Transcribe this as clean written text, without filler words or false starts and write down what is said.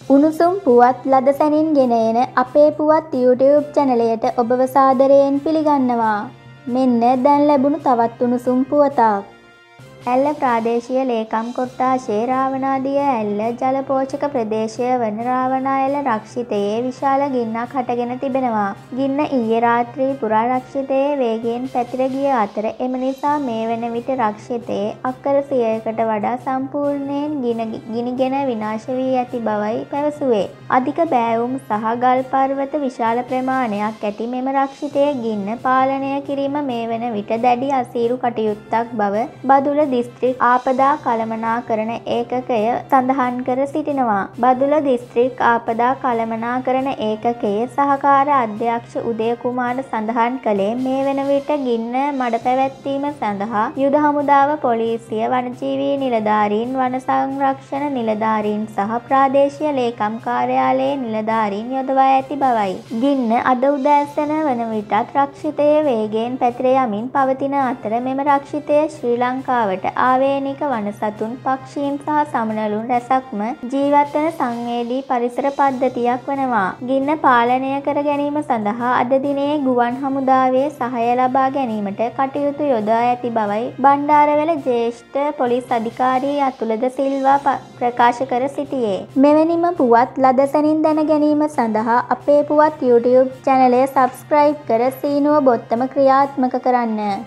උණුසුම් පුවත් ලද සැනින් ගෙන එන අපේ පුවත් YouTube චැනලයට ඔබව සාදරයෙන් පිළිගන්නවා. මෙන්න දැන් ලැබුණු තවත් උණුසුම් පුවතක්. ඇල්ල ප්‍රාදේශීය ලේකම් කොට්ටාශයේ රාවණාදිය ඇල්ල ජලපෝෂක ප්‍රදේශය වන රාවණාඇල රක්ෂිතයේ විශාල ගින්නක් හටගෙන තිබෙනවා. ගින්න ඊයේ රාත්‍රී පුරා රක්ෂිතයේ වේගයෙන් පැතිර ගිය අතර එම නිසා මේ වන විට රක්ෂිතයේ අක්කර 100කට වඩා සම්පූර්ණයෙන් ගිනිගෙන විනාශ වී ඇති බවයි පැවසුවේ. අධික බෑවුම් සහ ගල් පර්වත විශාල ප්‍රමාණයක් ඇති මෙම රක්ෂිතයේ ගින්න පාලනය කිරීම මේ වන විට දැඩි අසීරු කටයුත්තක් බව බදුල දිස්ත්‍රික් ආපදා කළමනාකරණ ඒකකය සඳහන් කර සිටිනවා. බදුල දිස්ත්‍රික් ආපදා කළමනාකරණ ඒකකයේ සහකාර අධ්‍යක්ෂ උදය කුමාර සඳහන් කළේ මේ වන විට ගින්න මඩ පැවැත්වීම සඳහා යුද හමුදාව පොලිසිය වනජීවී නිලධාරීන් වන සංරක්ෂණ නිලධාරීන් සහ ප්‍රාදේශීය ලේකම් කාර්යාලයේ නිලධාරීන් යොදවා ඇති බවයි. ගින්න අද උදෑසන වන විටත් රක්ෂිතයේ වේගයෙන් පැතිර යමින් පවතින අතර මෙම රක්ෂිතය ශ්‍රී ලංකාවට ආවේනික වනසතුන් පක්ෂීන් සහ සමනලුන් රැසක්ම ජීවත්වන සංවේදී පරිසර පද්ධතියක් වනවා. ගින්න පාලනය කර ගැනීම සඳහා අද දිනේ ගුවන් හමුදාවේ සහාය ලබා ගැනීමට කටයුතු යොදා ඇති බවයි බණ්ඩාරවැල ජ්‍යෙෂ්ඨ පොලිස් අධිකාරී අතුලද සිල්වා ප්‍රකාශ කර සිටියේ. මෙවැනිම පුවත් ලද සැනින් දැන ගැනීම සඳහා අපේ පුවත් YouTube චැනලය සබ්ස්ක්‍රයිබ් කර සීනුව බොත්තම ක්‍රියාත්මක කරන්න.